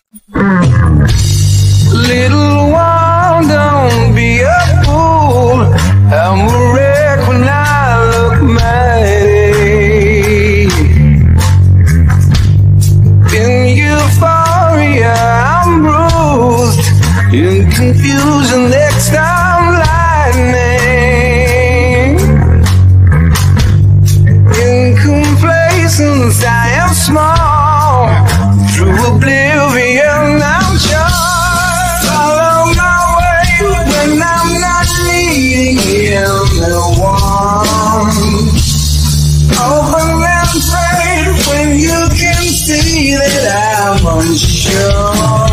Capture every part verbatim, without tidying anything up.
Little one, don't be a fool. I'm a wreck when I look mighty. In euphoria, I'm bruised. In confusion, next I'm lightning. In complacence, I am small. Through oblivion, I'm sure. Follow my way when I'm not needing anyone. Open and pray when you can see that I'm unsure.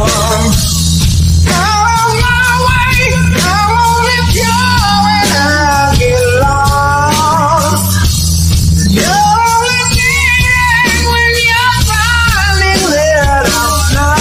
Follow my way, I'm only pure when I get lost. You're only needing when you're finding that I'm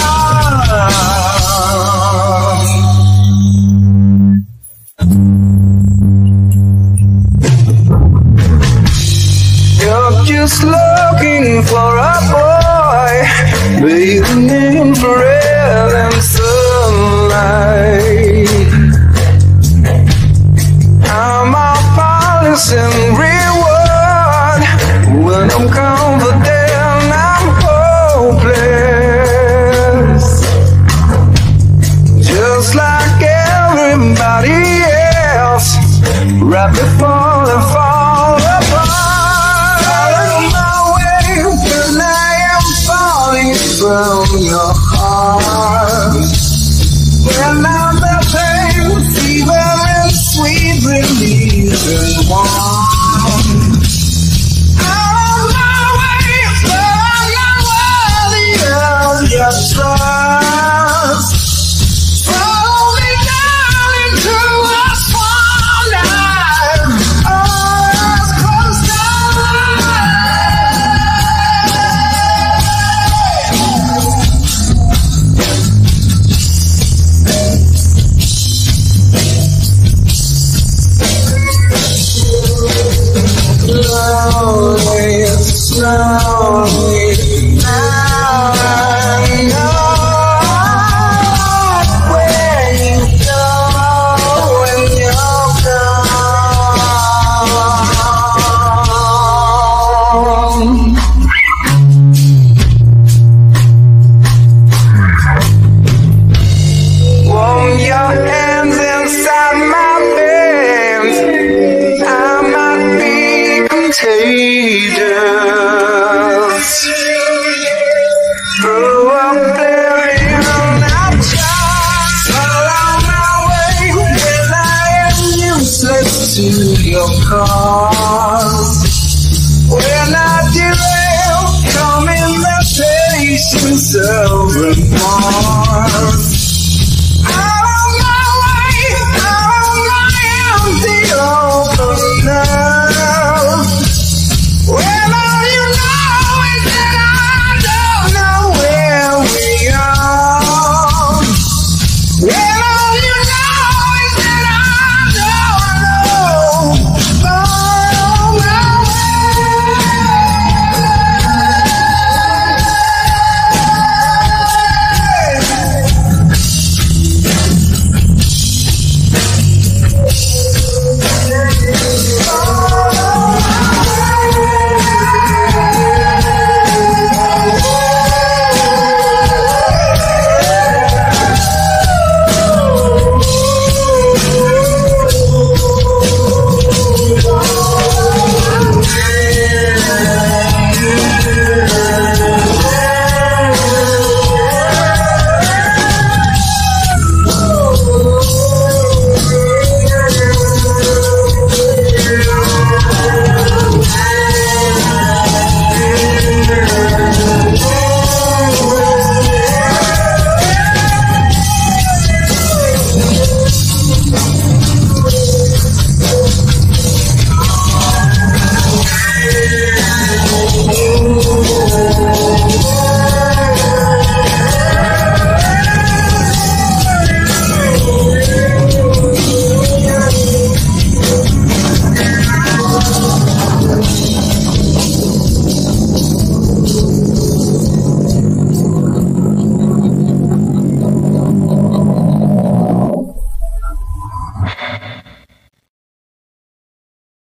lost. You're just looking for a boy, bathing in infrared and sunlight. I'm all polish and reward. When I'm confident, I'm hopeless. Just like everybody else, right before they fall apart. Follow my way when I am falling from your heart. When I'm the pain, fever and sweet relief and warm. On my way, but I'm not worthy of your trust. Follow me down into a swan dive. Eyes closed slowly, slowly, now I know where you go when you're gone. Warm your hands inside my veins. I might be contagious. Through oblivion, I'll just follow my way when I am useless to your call.